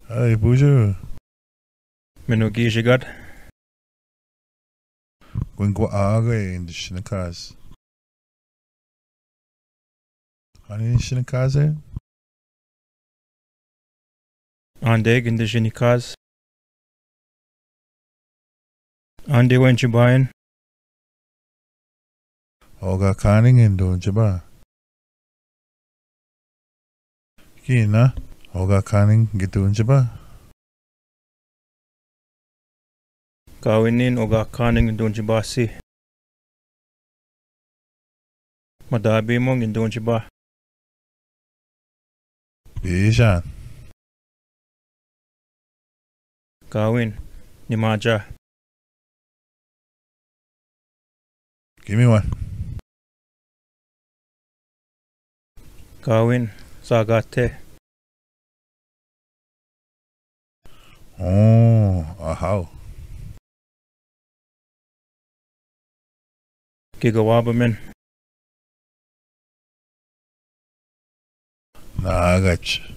Hey, bonjour. Minugi Jigat. Gwen aga in de Shinakaze. Hani Shinakaze? Andeg in the Jinikaz. Ande Wenchibayan. Oga Kaning in Don Jaba. Kina. Oga Kaning gitu Jaba. Kawinin Oga Kaning in Donjibasi. Madabi mong in Donjiba. Bishan. Kawin. Nimaja. Give me one. Kawin. Sagate. Oh, how? Gigawabamin. Nah, I got you.